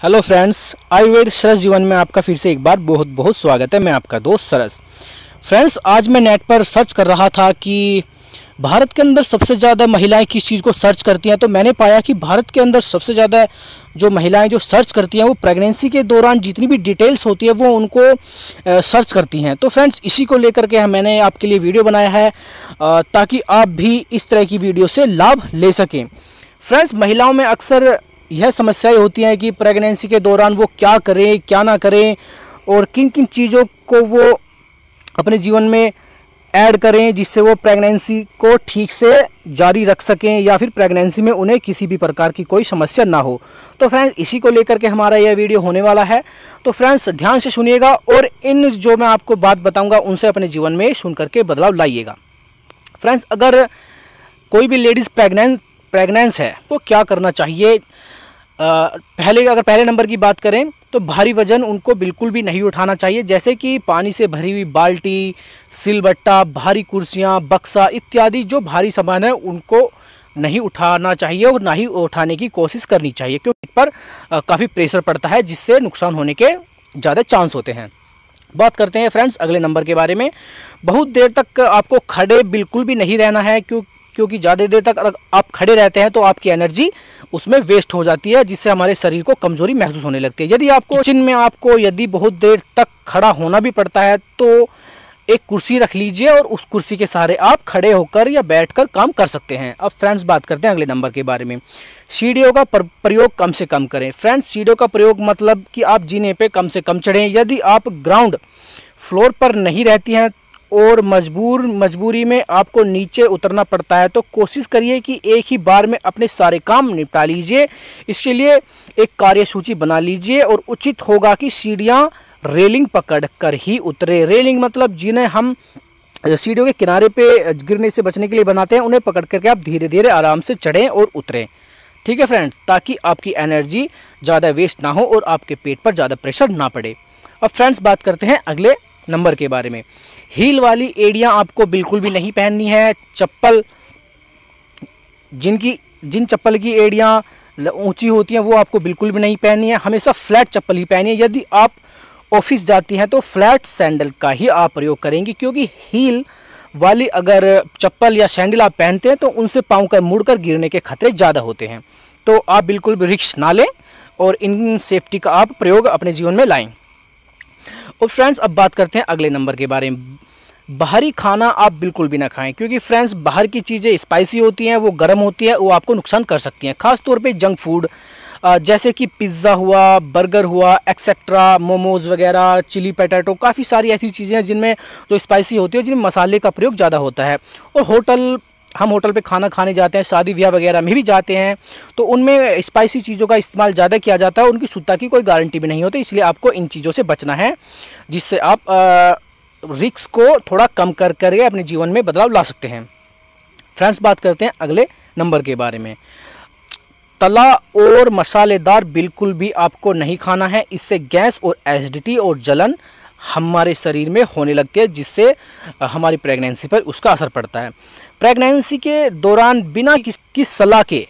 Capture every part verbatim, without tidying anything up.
Hello friends, Ayurveda सरस जीवन में आपका फिर से एक बार बहुत बहुत स्वागत है। मैं आपका दोस्त सरस। फ्रेंड्स, आज मैं नेट पर सर्च कर रहा था कि भारत के अंदर सबसे ज़्यादा महिलाएं किस चीज़ को सर्च करती हैं, तो मैंने पाया कि भारत के अंदर सबसे ज़्यादा जो महिलाएं जो सर्च करती हैं वो प्रेगनेंसी के दौरान जितनी भी डिटेल्स होती है वो उनको सर्च करती हैं। तो फ्रेंड्स, इसी को लेकर के मैंने आपके लिए वीडियो बनाया है ताकि आप भी इस तरह की वीडियो से लाभ ले सकें। फ्रेंड्स, महिलाओं में अक्सर यह समस्याएं होती हैं कि प्रेगनेंसी के दौरान वो क्या करें क्या ना करें और किन किन चीज़ों को वो अपने जीवन में ऐड करें जिससे वो प्रेगनेंसी को ठीक से जारी रख सकें या फिर प्रेगनेंसी में उन्हें किसी भी प्रकार की कोई समस्या ना हो। तो फ्रेंड्स, इसी को लेकर के हमारा यह वीडियो होने वाला है। तो फ्रेंड्स, ध्यान से सुनिएगा और इन जो मैं आपको बात बताऊंगा उनसे अपने जीवन में सुन करके बदलाव लाइएगा। फ्रेंड्स, अगर कोई भी लेडीज़ प्रेगनेंस प्रेगनेंस है तो क्या करना चाहिए। आ, पहले अगर पहले नंबर की बात करें तो भारी वजन उनको बिल्कुल भी नहीं उठाना चाहिए, जैसे कि पानी से भरी हुई बाल्टी, सिलबट्टा, भारी कुर्सियां, बक्सा इत्यादि जो भारी सामान है उनको नहीं उठाना चाहिए और ना ही उठाने की कोशिश करनी चाहिए, क्योंकि इस पर काफ़ी प्रेशर पड़ता है जिससे नुकसान होने के ज़्यादा चांस होते हैं। बात करते हैं फ्रेंड्स अगले नंबर के बारे में। बहुत देर तक आपको खड़े बिल्कुल भी नहीं रहना है, क्यों क्योंकि ज़्यादा देर तक अगर आप खड़े रहते हैं तो आपकी एनर्जी उसमें वेस्ट हो जाती है, जिससे हमारे शरीर को कमज़ोरी महसूस होने लगती है। यदि आपको किचन में आपको यदि बहुत देर तक खड़ा होना भी पड़ता है तो एक कुर्सी रख लीजिए और उस कुर्सी के सहारे आप खड़े होकर या बैठकर काम कर सकते हैं। अब फ्रेंड्स, बात करते हैं अगले नंबर के बारे में। सीढ़ियों का प्रयोग कम से कम करें। फ्रेंड्स, सीढ़ियों का प्रयोग मतलब कि आप जीने पे कम से कम चढ़ें। यदि आप ग्राउंड फ्लोर पर नहीं रहती हैं और मजबूर मजबूरी में आपको नीचे उतरना पड़ता है तो कोशिश करिए कि एक ही बार में अपने सारे काम निपटा लीजिए। इसके लिए एक कार्यसूची बना लीजिए और उचित होगा कि सीढ़ियाँ रेलिंग पकड़ कर ही उतरे। रेलिंग मतलब जिन्हें हम सीढ़ियों के किनारे पे गिरने से बचने के लिए बनाते हैं, उन्हें पकड़ करके आप धीरे धीरे आराम से चढ़ें और उतरें। ठीक है फ्रेंड्स, ताकि आपकी एनर्जी ज़्यादा वेस्ट ना हो और आपके पेट पर ज़्यादा प्रेशर ना पड़े। अब फ्रेंड्स, बात करते हैं अगले नंबर के बारे में। हील वाली एड़ियाँ आपको बिल्कुल भी नहीं पहननी है। चप्पल जिनकी जिन चप्पल की एड़ियाँ ऊंची होती हैं वो आपको बिल्कुल भी नहीं पहननी है। हमेशा फ्लैट चप्पल ही पहनिए। यदि आप ऑफिस जाती हैं तो फ्लैट सैंडल का ही आप प्रयोग करेंगे, क्योंकि हील वाली अगर चप्पल या सैंडल आप पहनते हैं तो उनसे पाँव का मुड़कर गिरने के खतरे ज़्यादा होते हैं। तो आप बिल्कुल भी रिस्क ना लें और इन सेफ्टी का आप प्रयोग अपने जीवन में लाएं। और फ्रेंड्स, अब बात करते हैं अगले नंबर के बारे में। बाहरी खाना आप बिल्कुल भी ना खाएं, क्योंकि फ्रेंड्स बाहर की चीज़ें स्पाइसी होती हैं, वो गर्म होती है, वो आपको नुकसान कर सकती हैं। खास तौर पे जंक फूड जैसे कि पिज़्ज़ा हुआ, बर्गर हुआ, एक्सेट्रा, मोमोज़ वगैरह, चिली पोटैटो, काफ़ी सारी ऐसी चीज़ें हैं जिनमें जो स्पाइसी होती है, जिनमें मसाले का प्रयोग ज़्यादा होता है। और होटल हम होटल पे खाना खाने जाते हैं, शादी ब्याह वगैरह में भी जाते हैं, तो उनमें स्पाइसी चीज़ों का इस्तेमाल ज़्यादा किया जाता है। उनकी शुद्धता की कोई गारंटी भी नहीं होती, इसलिए आपको इन चीज़ों से बचना है, जिससे आप रिस्क को थोड़ा कम कर करके अपने जीवन में बदलाव ला सकते हैं। फ्रेंड्स, बात करते हैं अगले नंबर के बारे में। तला और मसालेदार बिल्कुल भी आपको नहीं खाना है। इससे गैस और एसिडिटी और जलन हमारे शरीर में होने लगती है, जिससे हमारी प्रेगनेंसी पर उसका असर पड़ता है। प्रेगनेंसी के दौरान बिना किस किस सलाह के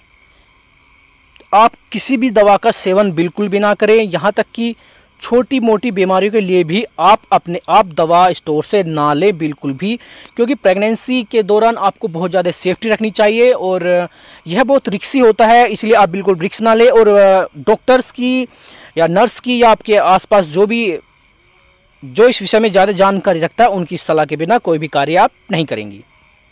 आप किसी भी दवा का सेवन बिल्कुल भी ना करें। यहाँ तक कि छोटी मोटी बीमारियों के लिए भी आप अपने आप दवा स्टोर से ना लें बिल्कुल भी, क्योंकि प्रेगनेंसी के दौरान आपको बहुत ज़्यादा सेफ्टी रखनी चाहिए और यह बहुत रिस्की होता है, इसलिए आप बिल्कुल रिस्क ना लें। और डॉक्टर्स की या नर्स की या आपके आसपास जो भी जो इस विषय में ज़्यादा जानकारी रखता है उनकी सलाह के बिना कोई भी कार्य आप नहीं करेंगी।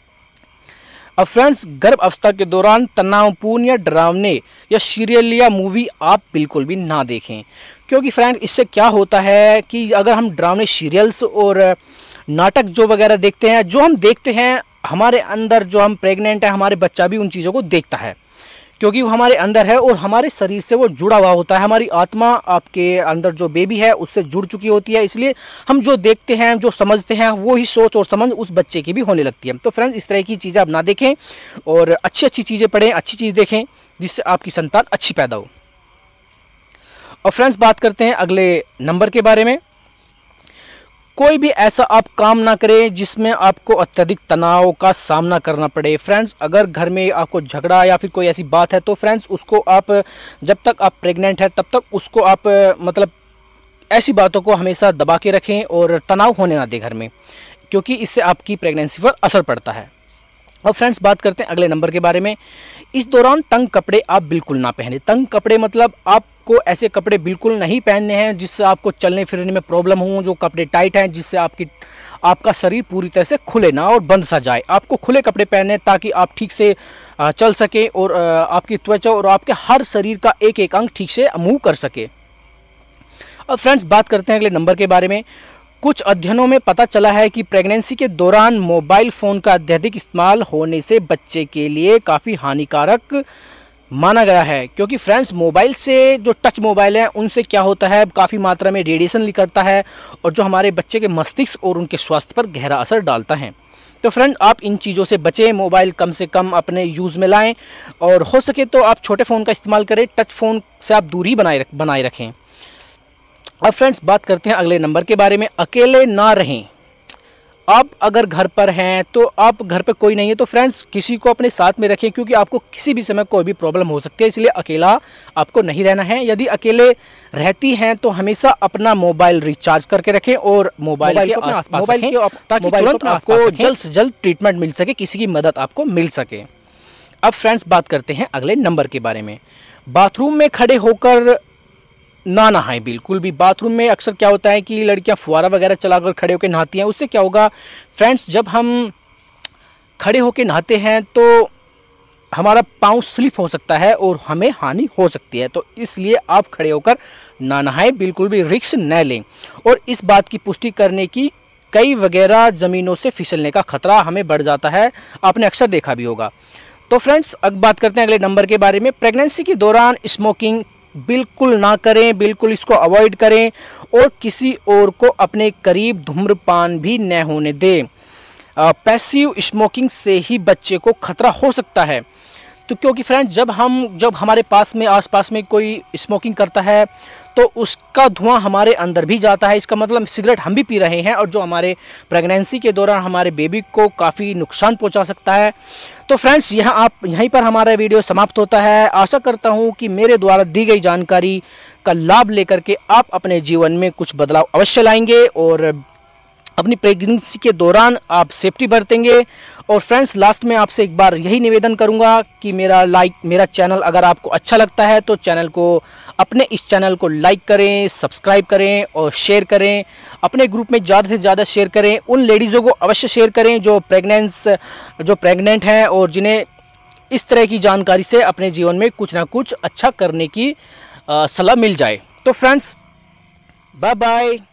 अब फ्रेंड्स, गर्भ अवस्था के दौरान तनावपूर्ण या डरावने या सीरियल या मूवी आप बिल्कुल भी ना देखें, क्योंकि फ्रेंड्स इससे क्या होता है कि अगर हम डरावने सीरियल्स और नाटक जो वगैरह देखते हैं, जो हम देखते हैं हमारे अंदर जो हम प्रेग्नेंट है, हमारे बच्चा भी उन चीज़ों को देखता है, क्योंकि वो हमारे अंदर है और हमारे शरीर से वो जुड़ा हुआ होता है। हमारी आत्मा आपके अंदर जो बेबी है उससे जुड़ चुकी होती है, इसलिए हम जो देखते हैं, जो समझते हैं, वो ही सोच और समझ उस बच्चे की भी होने लगती है। तो फ्रेंड्स, इस तरह की चीज़ें आप ना देखें और अच्छी अच्छी चीज़ें पढ़ें, अच्छी चीज़ देखें, जिससे आपकी संतान अच्छी पैदा हो। और फ्रेंड्स, बात करते हैं अगले नंबर के बारे में। कोई भी ऐसा आप काम ना करें जिसमें आपको अत्यधिक तनाव का सामना करना पड़े। फ्रेंड्स, अगर घर में आपको झगड़ा या फिर कोई ऐसी बात है तो फ्रेंड्स उसको आप, जब तक आप प्रेग्नेंट है तब तक उसको आप मतलब ऐसी बातों को हमेशा दबा के रखें और तनाव होने ना दें घर में, क्योंकि इससे आपकी प्रेगनेंसी पर असर पड़ता है। और फ्रेंड्स, बात करते हैं अगले नंबर के बारे में। इस दौरान तंग कपड़े आप बिल्कुल ना पहने। तंग कपड़े मतलब आपको ऐसे कपड़े बिल्कुल नहीं पहनने हैं जिससे आपको चलने फिरने में प्रॉब्लम हो, जो कपड़े टाइट हैं जिससे आपकी आपका शरीर पूरी तरह से खुले ना और बंद सा जाए। आपको खुले कपड़े पहने ताकि आप ठीक से चल सके और आपकी त्वचा और आपके हर शरीर का एक एक अंग ठीक से मूव कर सके। अब फ्रेंड्स, बात करते हैं अगले नंबर के बारे में। कुछ अध्ययनों में पता चला है कि प्रेगनेंसी के दौरान मोबाइल फ़ोन का अत्यधिक इस्तेमाल होने से बच्चे के लिए काफ़ी हानिकारक माना गया है, क्योंकि फ्रेंड्स मोबाइल से, जो टच मोबाइल है उनसे क्या होता है, काफ़ी मात्रा में रेडिएशन निकलता है और जो हमारे बच्चे के मस्तिष्क और उनके स्वास्थ्य पर गहरा असर डालता है। तो फ्रेंड, आप इन चीज़ों से बचें, मोबाइल कम से कम अपने यूज़ में लाएँ और हो सके तो आप छोटे फ़ोन का इस्तेमाल करें। टच फ़ोन से आप दूरी बनाए बनाए रखें। अब फ्रेंड्स, बात करते हैं अगले नंबर के बारे में। अकेले ना रहें। आप अगर घर पर हैं तो आप घर पे कोई नहीं है तो फ्रेंड्स किसी को अपने साथ में रखें, क्योंकि आपको किसी भी समय कोई भी प्रॉब्लम हो सकती है, इसलिए अकेला आपको नहीं रहना है। यदि अकेले रहती हैं तो हमेशा अपना मोबाइल रिचार्ज करके रखें और मोबाइल के आसपास मोबाइल के ताकि तुरंत आपको जल्द से जल्द ट्रीटमेंट मिल सके, किसी की मदद आपको मिल सके। अब फ्रेंड्स, बात करते हैं अगले नंबर के बारे में। बाथरूम में खड़े होकर ना नहाएं बिल्कुल भी। बाथरूम में अक्सर क्या होता है कि लड़कियां फुवारा वगैरह चलाकर खड़े होकर नहाती हैं। उससे क्या होगा फ्रेंड्स, जब हम खड़े होकर नहाते हैं तो हमारा पाँव स्लिप हो सकता है और हमें हानि हो सकती है। तो इसलिए आप खड़े होकर ना नहाएं, बिल्कुल भी रिस्क न लें। और इस बात की पुष्टि करने की कई वगैरह ज़मीनों से फिसलने का खतरा हमें बढ़ जाता है, आपने अक्सर देखा भी होगा। तो फ्रेंड्स, अब बात करते हैं अगले नंबर के बारे में। प्रेगनेंसी के दौरान स्मोकिंग बिल्कुल ना करें, बिल्कुल इसको अवॉइड करें और किसी और को अपने करीब धूम्रपान भी न होने दें। पैसिव स्मोकिंग से ही बच्चे को खतरा हो सकता है। तो क्योंकि फ्रेंड्स, जब हम जब हमारे पास में आसपास में कोई स्मोकिंग करता है तो उसका धुआं हमारे अंदर भी जाता है। इसका मतलब सिगरेट हम भी पी रहे हैं और जो हमारे प्रेगनेंसी के दौरान हमारे बेबी को काफ़ी नुकसान पहुंचा सकता है। तो फ्रेंड्स, यहाँ आप यहीं पर हमारा वीडियो समाप्त होता है। आशा करता हूँ कि मेरे द्वारा दी गई जानकारी का लाभ लेकर के आप अपने जीवन में कुछ बदलाव अवश्य लाएंगे और अपनी प्रेगनेंसी के दौरान आप सेफ्टी बरतेंगे। और फ्रेंड्स, लास्ट में आपसे एक बार यही निवेदन करूंगा कि मेरा लाइक मेरा चैनल अगर आपको अच्छा लगता है तो चैनल को अपने इस चैनल को लाइक करें, सब्सक्राइब करें और शेयर करें। अपने ग्रुप में ज़्यादा से ज़्यादा शेयर करें। उन लेडीज़ों को अवश्य शेयर करें जो प्रेगनेंस जो प्रेग्नेंट हैं और जिन्हें इस तरह की जानकारी से अपने जीवन में कुछ ना कुछ अच्छा करने की सलाह मिल जाए। तो फ्रेंड्स, बाय बाय।